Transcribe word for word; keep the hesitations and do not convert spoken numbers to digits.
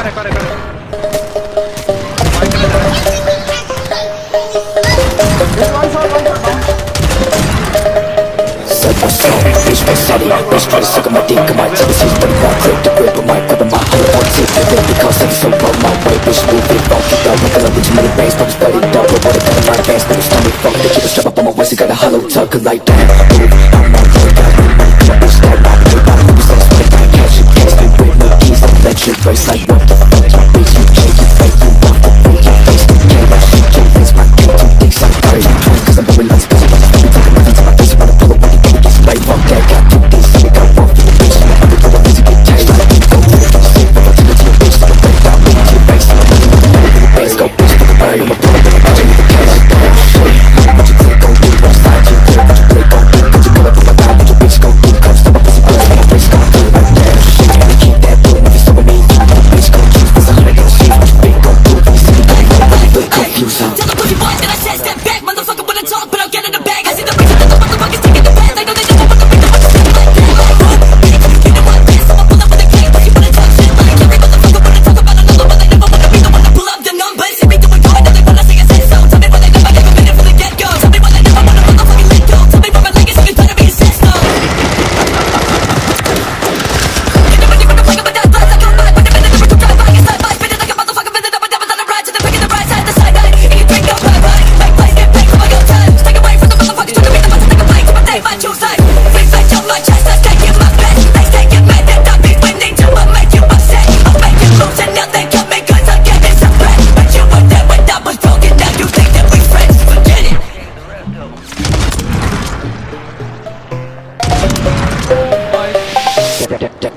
करे करे करे Bitch, my solid, bitch, try to suck on my dick, on my tendencies, but I'm not quick to grip on my grip on my heart, I want to take it, because I'm so broke, my way, bitch, move it, fuck it up, like I love it, too many bangs, but I'm studied up, I wanna cut in my pants, but I'm stomach, fuck it, keep a strap up on my waist, I got a hollow tuck, like that, move, I'm not going down, I'm bitch, that my way, my moves, I'm sweating, I catch it, catch me with no keys, I'm electric, race, like what the fuck, you bitch, you can't, you fake, you want the way, your face, you can't, my shit, can't face, my dick, you think I'm dirty, cause I'm going nuts, cause I'm fucking fucking talking nothing to my face, I'm gonna pull away, you get right, fuck that, got two things, so we got one for the bitch, I'm gonna go easy, get taste, like you go through it, you sick, but I'll take it to your bitch, like a break down, lean to your face, I'm gonna go through it, face, go bitch, fuck a bird, I'ma pull up in the budget, with the cash, like that, shit, what you think gon' do, what's slide you through, what you play gon' do, what you pull up in my line, what your bitch gon' do, come step up, pussy push, what my face gon' do, like that, shit, gotta keep that boom, if it's over me, you know the bitch gon' choose, there's a hundred gon' shoot, what you think gon' do, when you see me gon' go, when you look confused, huh? Tell the pussy boys that I said step back, motherfucker when I talk, but I'll get in the bag, I see the bitches that the motherfuckers taking the bag, I know they never want to bring the fucking shit like that, you know what, bitch, I'ma pull up with a gang, pussy wanna talk shit like every motherfucker wanna talk about another, but they never wanna be the one to pull up the numbers, see me doing good, now they wanna say I said so, tell me why they never, never been it from the get-go, tell me why they never wanna motherfucking let go, tell me why my legacy is better be ancestral. You know when you wanna play up with that blast, I come back, when the minute never to drive by, it's not by, spinning like a motherfucker, villain, I'm a devil on the ride, to the pick of the right side, the sideline, and you drink up, bye bye, make plays, get paid for my own time, stay away from the motherfuckers, trying to be the ones to take a plate, to my day, my choose life, revenge on my chest, let's take it my best, they can't get mad that I be winning, till I make you upset, I'll make you lose, and now they got me, cause I'm getting some bread, but you were there when I was broken, now you think that we friends, forget it. that, that, that.